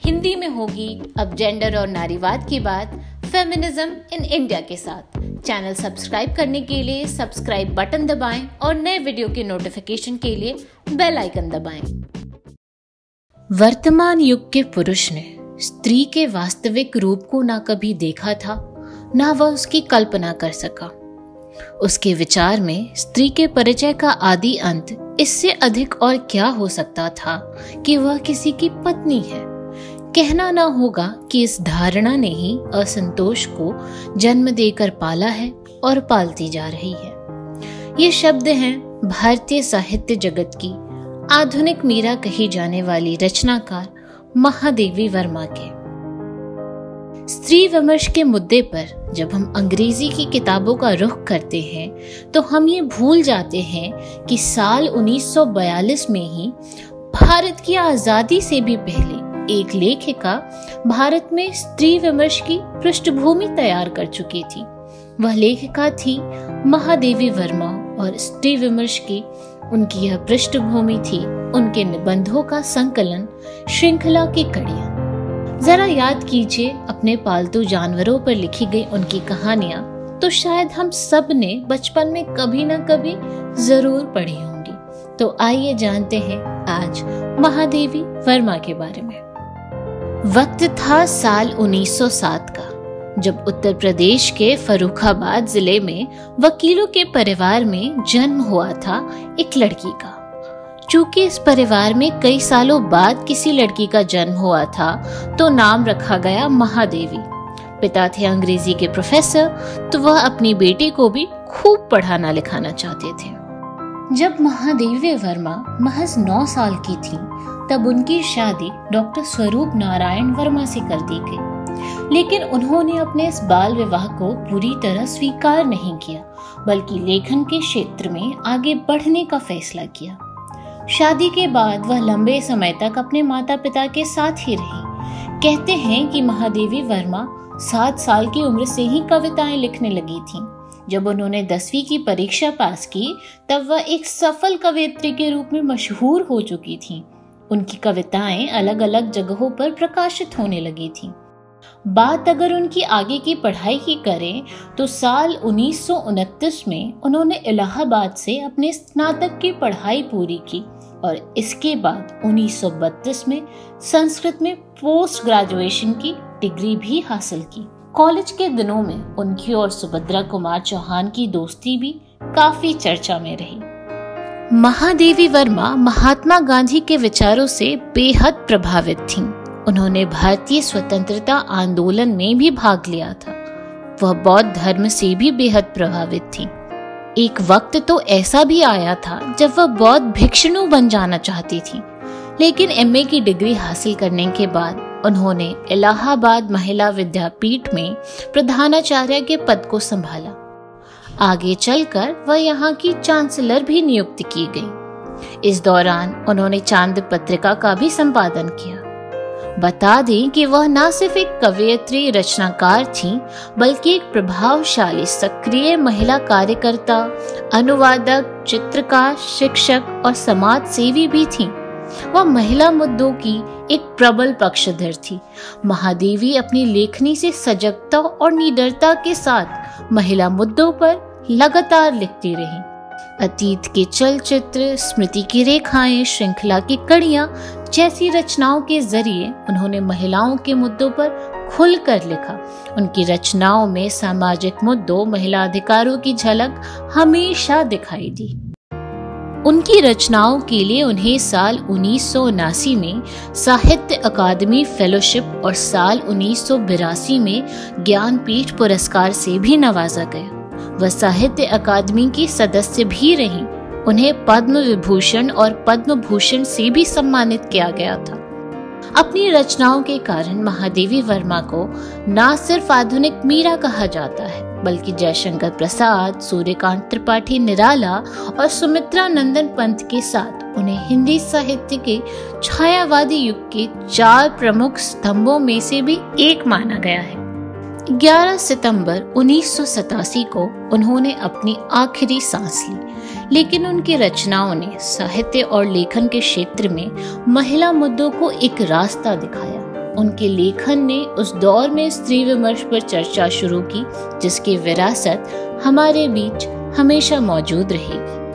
हिंदी में होगी अब जेंडर और नारीवाद की बात फेमिनिज्म इन इंडिया के साथ। चैनल सब्सक्राइब करने के लिए सब्सक्राइब बटन दबाएं और नए वीडियो के नोटिफिकेशन के लिए बेल आइकन दबाएं। वर्तमान युग के पुरुष ने स्त्री के वास्तविक रूप को ना कभी देखा था, ना वह उसकी कल्पना कर सका। उसके विचार में स्त्री के परिचय का आदि अंत इससे अधिक और क्या हो सकता था कि वह किसी की पत्नी है। कहना ना होगा कि इस धारणा ने ही असंतोष को जन्म देकर पाला है और पालती जा रही है। ये शब्द हैं भारतीय साहित्य जगत की आधुनिक मीरा कही जाने वाली रचनाकार महादेवी वर्मा के। स्त्री विमर्श के मुद्दे पर जब हम अंग्रेजी की किताबों का रुख करते हैं तो हम ये भूल जाते हैं कि साल 1942 में ही भारत की आजादी से भी पहले एक लेखिका भारत में स्त्री विमर्श की पृष्ठभूमि तैयार कर चुकी थी। वह लेखिका थी महादेवी वर्मा और स्त्री विमर्श की उनकी यह पृष्ठभूमि थी उनके निबंधों का संकलन श्रृंखला की कड़ियां। जरा याद कीजिए अपने पालतू जानवरों पर लिखी गई उनकी कहानियां, तो शायद हम सब ने बचपन में कभी न कभी जरूर पढ़ी होंगी। तो आइए जानते हैं आज महादेवी वर्मा के बारे में। वक्त था साल 1907 का, जब उत्तर प्रदेश के फर्रुखाबाद जिले में वकीलों के परिवार में जन्म हुआ था एक लड़की का। चूंकि इस परिवार में कई सालों बाद किसी लड़की का जन्म हुआ था तो नाम रखा गया महादेवी। पिता थे अंग्रेजी के प्रोफेसर, तो वह अपनी बेटी को भी खूब पढ़ाना लिखाना चाहते थे। जब महादेवी वर्मा महज 9 साल की थी तब उनकी शादी डॉक्टर स्वरूप नारायण वर्मा से कर दी गई। लेकिन उन्होंने अपने इस बाल विवाह को पूरी तरह स्वीकार नहीं किया, बल्कि लेखन के क्षेत्र में आगे बढ़ने का फैसला किया। शादी के बाद वह लंबे समय तक अपने माता पिता के साथ ही रही। कहते हैं कि महादेवी वर्मा 7 साल की उम्र से ही कविताएं लिखने लगी थीं। जब उन्होंने 10वीं की परीक्षा पास की तब वह एक सफल कवयित्री के रूप में मशहूर हो चुकी थीं। उनकी कविताएं अलग अलग जगहों पर प्रकाशित होने लगी थीं। बात अगर उनकी आगे की पढ़ाई की करें तो साल 1929 में उन्होंने इलाहाबाद से अपने स्नातक की पढ़ाई पूरी की और इसके बाद 1932 में संस्कृत में पोस्ट ग्रेजुएशन की डिग्री भी हासिल की। कॉलेज के दिनों में उनकी और सुभद्रा कुमार चौहान की दोस्ती भी काफी चर्चा में रही। महादेवी वर्मा महात्मा गांधी के विचारों से बेहद प्रभावित थीं। उन्होंने भारतीय स्वतंत्रता आंदोलन में भी भाग लिया था। वह बौद्ध धर्म से भी बेहद प्रभावित थीं। एक वक्त तो ऐसा भी आया था जब वह बौद्ध भिक्षुणी बन जाना चाहती थीं, लेकिन एमए की डिग्री हासिल करने के बाद उन्होंने इलाहाबाद महिला विद्यापीठ में प्रधानाचार्य के पद को संभाला। आगे चलकर वह यहाँ की चांसलर भी नियुक्त की गई। इस दौरान उन्होंने चांद पत्रिका का भी संपादन किया। बता दें कि वह न सिर्फ एक कवयित्री रचनाकार थीं, बल्कि एक प्रभावशाली सक्रिय महिला कार्यकर्ता, अनुवादक, चित्रकार, शिक्षक और समाज सेवी भी थीं। वह महिला मुद्दों की एक प्रबल पक्षधर थी। महादेवी अपनी लेखनी से सजगता और निडरता के साथ महिला मुद्दों पर लगातार लिखती रही। अतीत के चलचित्र, स्मृति की रेखाएं, श्रृंखला की कड़ियां जैसी रचनाओं के जरिए उन्होंने महिलाओं के मुद्दों पर खुलकर लिखा। उनकी रचनाओं में सामाजिक मुद्दों, महिला अधिकारों की झलक हमेशा दिखाई दी। उनकी रचनाओं के लिए उन्हें साल 1979 में साहित्य अकादमी फेलोशिप और साल 1982 में ज्ञानपीठ पुरस्कार से भी नवाजा गया। वह साहित्य अकादमी की सदस्य भी रहीं। उन्हें पद्म विभूषण और पद्म भूषण से भी सम्मानित किया गया था। अपनी रचनाओं के कारण महादेवी वर्मा को न सिर्फ आधुनिक मीरा कहा जाता है, बल्कि जयशंकर प्रसाद, सूर्यकांत त्रिपाठी निराला और सुमित्रा नंदन पंत के साथ उन्हें हिंदी साहित्य के छायावादी युग के 4 प्रमुख स्तंभों में से भी एक माना गया है। 11 सितंबर 1987 को उन्होंने अपनी आखिरी सांस ली, लेकिन उनकी रचनाओं ने साहित्य और लेखन के क्षेत्र में महिला मुद्दों को एक रास्ता दिखाया। उनके लेखन ने उस दौर में स्त्री विमर्श पर चर्चा शुरू की जिसकी विरासत हमारे बीच हमेशा मौजूद रहेगी।